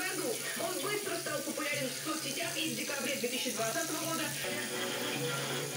году. Он быстро стал популярен в соцсетях и в декабре 2020 года